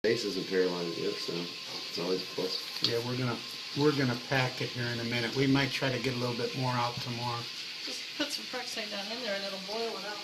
Face isn't paralyzed yet, so it's always a plus. Yeah, we're gonna pack it here in a minute. We might try to get a little bit more out tomorrow. Just put some peroxide down in there and it'll boil it out.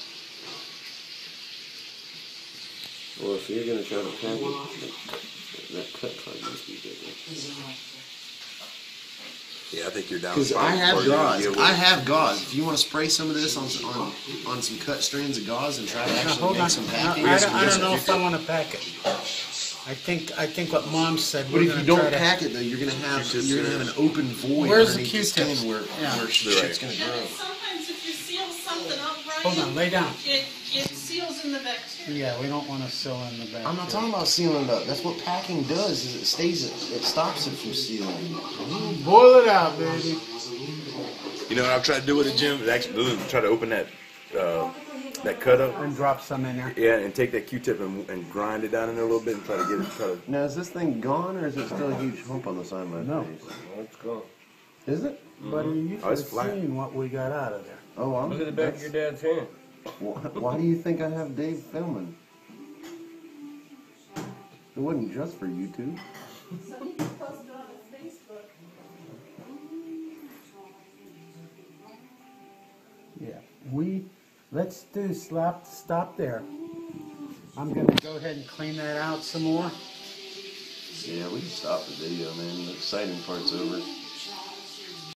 Well, if you're gonna try to pack it, that cut card must be bigger. Yeah, I think you're down. Because I have gauze. I have gauze. If you want to spray some of this on some cut strands of gauze and try to actually make some packing. I don't know if I want to pack it. I think what Mom said. But if you don't pack it though, you're gonna have an open void. Where's the underneath Q-tip? skin where shit's gonna grow. Sometimes if you seal something up right, Hold on, lay down. It seals in the bacteria. Yeah, we don't want to seal in the back. I'm not talking about sealing it up. That's what packing does. Is it stops it from sealing. Boil it out, baby. You know what I've tried to do with the gym? Is actually try to open that cut up And drop some in there. Yeah, and take that Q-tip and grind it down in there a little bit and try to get it. Now, is this thing gone or is it still a huge hump on the side of my face? No, it's gone. Is it? Buddy, you should have seen what we got out of there. Oh, Look at the back of your dad's hand. Why do you think I have Dave filming? It wasn't just for YouTube. So he can post it on his Facebook. Yeah, let's do stop there. I'm gonna go ahead and clean that out some more. Yeah, we can stop the video, man. The exciting part's over.